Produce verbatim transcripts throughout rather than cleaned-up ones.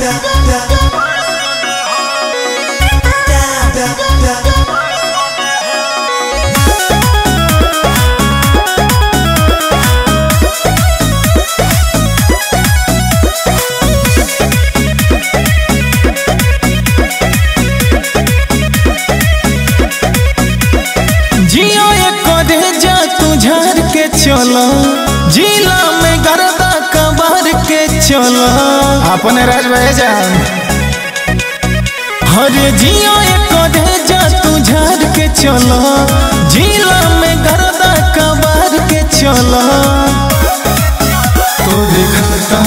चलो जिला में गर्दा कबार के चलो अपने राज जान हरे जियो एक जा तू झाड़ के चलो जिला में गर्दा कबार के चलो तो देखा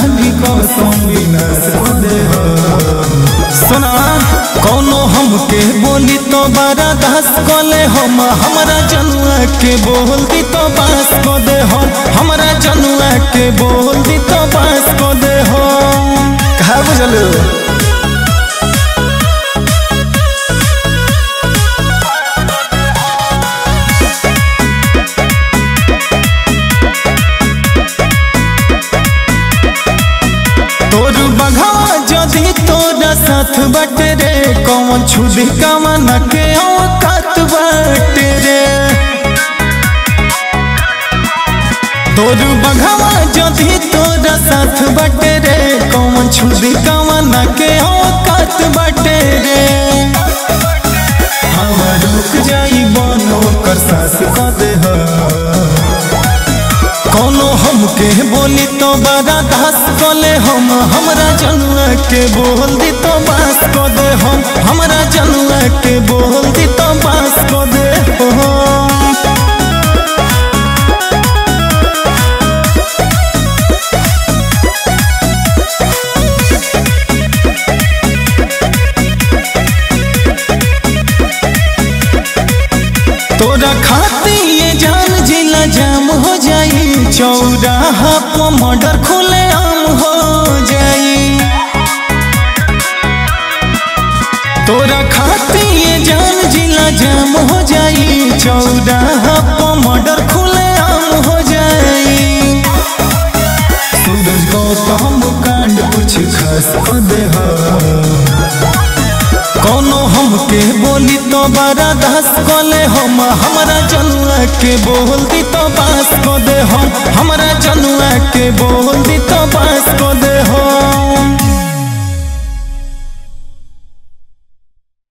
सुना कौनो हमके बोली तो बड़ा दस कोले हम हमारा जनुआ के बोल दी तो बास को दे हम हमारा जनुआ के बोल दी तो बास को दे हम कहा बुझलू तोर बघावा जदी तोरा साथ बटे रे कौन छुदी कमन के औकात बटे रे तोर बघावा जदी तोरा साथ बटे रे कौन छुदी कमन के औकात बटे रे हवा रुक जाई बनो कर सास का दे कौनो हमके बोली तो बड़ा दस कोले हम हमारा जनुआ के बोल दी तो बास को दे हम हमारा जनुआ के बोल दी तो बास को दे तोरा खाती ये जान जिला जाम हो जाई चौराहा पर मर्डर खुले आम हो जाई तोरा खाती ये जान जिला जाम हो जाई चौराहा पर मर्डर खुले आम हो जाई सूरज गौतम कांड कुछ खास दे कौनो हमके बोली तो बड़ा दस कोले हम हमारा जनुआ के बोल दी तो बास को दे हम हमारा जनुआ के बोल दी तो बास को दे हम।